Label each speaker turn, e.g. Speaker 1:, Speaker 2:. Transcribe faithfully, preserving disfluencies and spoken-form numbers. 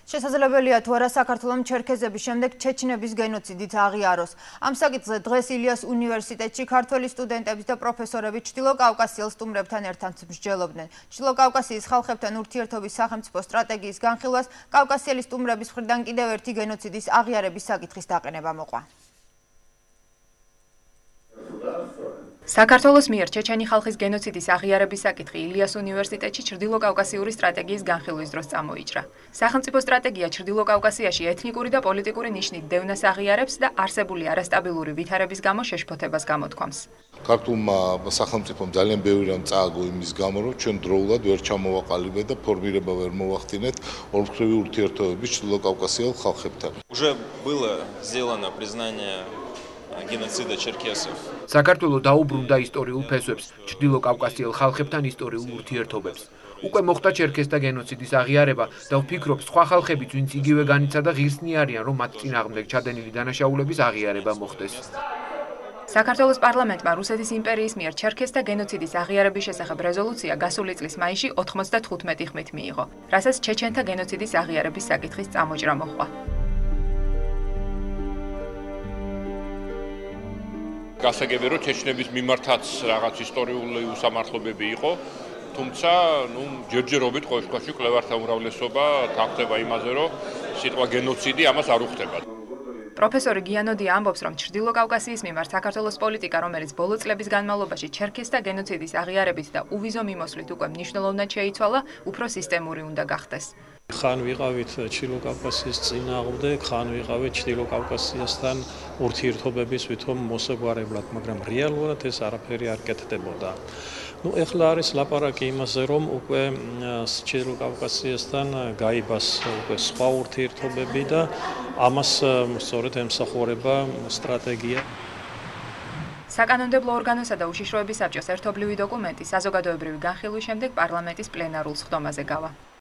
Speaker 1: შესაძლებელია თუ არა საქართველომ ჩერქეზების შემდეგ ჩეჩნების გენოციდით აღიაროს. Ამ საკითხზე დღეს ილიას უნივერსიტეტში ქართველი სტუდენტების და პროფესორები ჩრდილოკავკასიელ სტუმრებთან ერთად მსჯელობდნენ. ჩრდილოკავკასიის ხალხებთან ურთიერთობის სახელმწიფო სტრატეგიის განხილვას კავკასიელი სტუმრების მხრიდან კიდევ ერთი გენოციდის აღიარების საკითხის დაყენება მოყვა. საქართველოს მიერ ჩეჩენი ხალხის გენოციდის აღიარების საკითხი ილიას უნივერსიტეტში ჩრდილოკავკასიური სტრატეგიის განხილვის დროს წამოიჭრა. სახელმწიფო სტრატეგია ჩრდილოკავკასიაში ეთნიკური და პოლიტიკური ნიშნით დევნას აღიარებს და არსებული არასტაბილური ვითარების გამო შეშფოთებას გამოთქვამს.
Speaker 2: ქართულმა სახელმწიფომ ძალიან ბევრი რამ წააგო იმის გამო, რომ ჩვენ დროულად ვერ ჩამოვაყალიბეთ და ფორმირება ვერ მოვახდინეთ ორმხრივი ურთიერთობების ჩრდილოკავკასიელ ხალხებთან.
Speaker 3: Уже было сделано признание геноцида черкесов.
Speaker 4: საქართველო დაუბრუნდა ისტორიულ ფესვებს, ჩრდილოკავკასიელ ხალხებთან ისტორიულ ურთიერთობებს. უკვე მოხდა ჩერქესთა გენოციდის აღიარება და ვფიქრობ, სხვა ხალხებიც, ვინც იგივე განიცადა და ღირსნი არიან, რომ მათ წინააღმდეგ ჩადენილი დანაშაულების აღიარება მოხდეს.
Speaker 1: საქართველოს პარლამენტმა რუსეთის იმპერიის მიერ ჩერქესთა გენოციდის აღიარების შესახებ რეზოლუცია გასული წლის მაისში ოთხმოცდათხუთმეტი ხმით მიიღო, რასაც ჩეჩენთა გენოციდის აღიარების საკითხის წამოჭრა მოჰყვა.
Speaker 5: გასაგები რომ ჩეჩნების მიმართაც რაღაც ისტორიული უსამართლობები იყო, თუმცა ნუ ჯერჯერობით ყოველ შემთხვევაში კვლევართა უმრავლესობა თაქვდება იმაზე, რომ სიტყვა გენოციდი ამას არ უხდება.
Speaker 1: პროფესორი გიანოდია ამბობს, რომ ჩრდილოკავკასიის მიმართ საქართველოს პოლიტიკა, რომელიც ბოლო წლების განმავლობაში ჩერქესთა გენოციდის აღიარებით და უვიზო მიმოსვლით უკვე მნიშვნელოვნად შეიცვალა, უფრო სისტემური უნდა გახდეს.
Speaker 6: ხან ვიყავით ჩრდილოკავკასიის წინააღმდეგ, ხან ვიყავით ჩრდილოკავკასიასთან ურთიერთობების ვითომ მოსაგვარებლად, მაგრამ რეალურად ეს არაფერი არ კეთდებოდა. ნუ ეხლა არის ლაპარაკი იმაზე, რომ უკვე ჩრდილოკავკასიასთან გაიბას უკვე სხვა ურთიერთობები და ამას სწორედ ემსახურება სტრატეგია.
Speaker 1: საკანონმდებლო ორგანოსა და უშიშროების საბჭოს ერთობლივი დოკუმენტი საზოგადოებრივი განხილვის შემდეგ პარლამენტის პლენარულ სხდომაზე გავა.